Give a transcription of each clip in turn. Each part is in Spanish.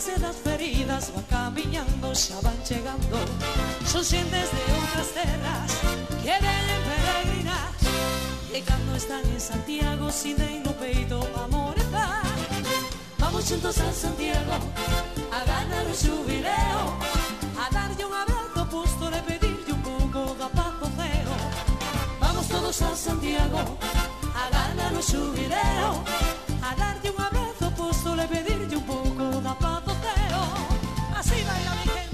curarse las feridas, van caminando, ya van llegando. Son gentes de otras tierras que deben peregrinar. Llegando están en Santiago, sin no peito, amor y paz. Vamos juntos a Santiago a ganar un jubileo, a darle un abrazo justo, le pedirle un poco de paz o cero. Vamos todos a Santiago a ganar un jubileo, a darle un abrazo justo, le pedirle un poco de paz o cero. Así baila mi gente.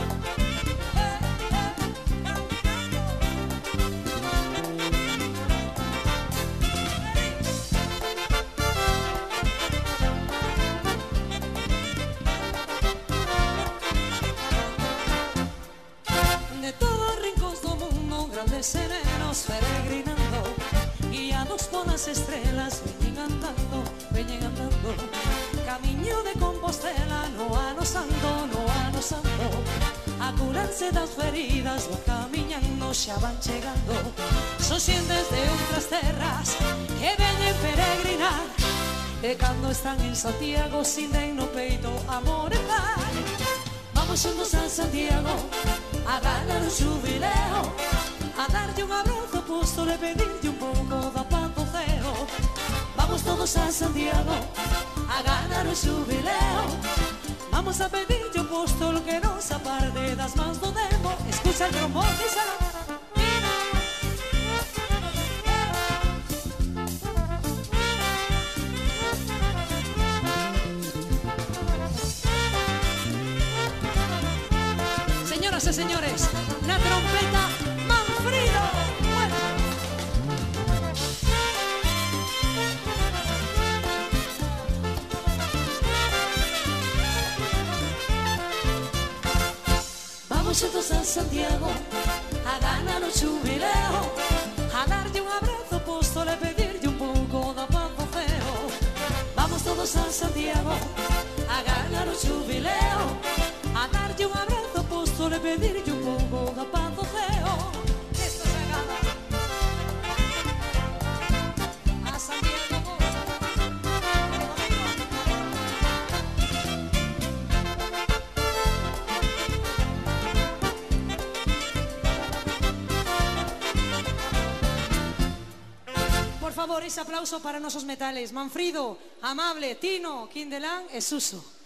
De todos los rincones del mundo, grandes serenos peregrinando, guiados por las estrellas, venían andando, camino de Compostela, no a no santo, a curarse las feridas, van caminando, ya van llegando. Son gentes de otras tierras que vienen peregrinar, cuando están en Santiago, sin no peito, amor y paz. Vamos juntos a Santiago a ganar un jubileo, a darle un abrazo justo, le pedirle un poco de paz o cero. Vamos todos a Santiago a ganar un jubileo, vamos a pedirle un puesto lo que nos aparte das mans do demo. Escucha el trombón, señoras y señores, la trompeta Manfrido. Vamos juntos a Santiago a ganar un jubileo, a darle un abrazo justo, le pedirle un poco de paz o cero. Vamos todos a Santiago a ganar un jubileo, a darle un abrazo justo, le pedirle un poco de paz o cero. Esto se acaba. A Santiago. Por favor, ese aplauso para nuestros metales: Manfrido, Amable, Tino, Quindelán e Suso.